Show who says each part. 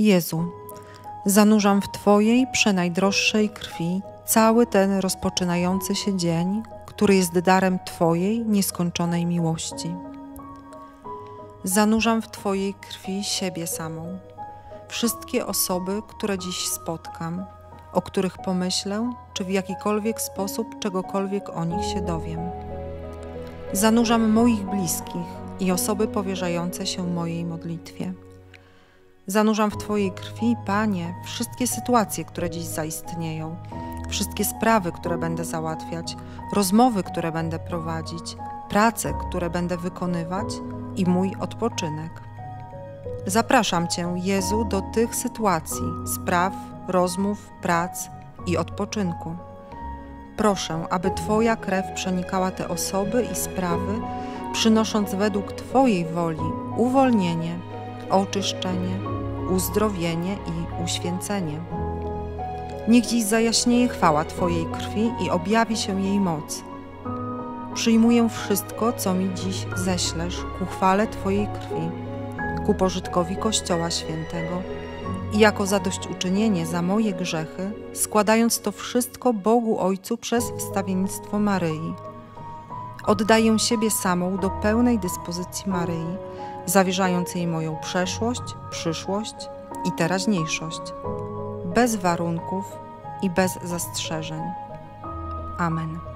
Speaker 1: Jezu, zanurzam w Twojej przenajdroższej krwi cały ten rozpoczynający się dzień, który jest darem Twojej nieskończonej miłości. Zanurzam w Twojej krwi siebie samą, wszystkie osoby, które dziś spotkam, o których pomyślę, czy w jakikolwiek sposób czegokolwiek o nich się dowiem. Zanurzam moich bliskich i osoby powierzające się mojej modlitwie. Zanurzam w Twojej krwi, Panie, wszystkie sytuacje, które dziś zaistnieją, wszystkie sprawy, które będę załatwiać, rozmowy, które będę prowadzić, prace, które będę wykonywać i mój odpoczynek. Zapraszam Cię, Jezu, do tych sytuacji, spraw, rozmów, prac i odpoczynku. Proszę, aby Twoja krew przenikała te osoby i sprawy, przynosząc według Twojej woli uwolnienie, oczyszczenie, uzdrowienie i uświęcenie. Niech dziś zajaśnieje chwała Twojej krwi i objawi się jej moc. Przyjmuję wszystko, co mi dziś ześlesz ku chwale Twojej krwi, ku pożytkowi Kościoła Świętego i jako zadośćuczynienie za moje grzechy, składając to wszystko Bogu Ojcu przez wstawiennictwo Maryi. Oddaję siebie samą do pełnej dyspozycji Maryi, zawierzając jej moją przeszłość, przyszłość i teraźniejszość, bez warunków i bez zastrzeżeń. Amen.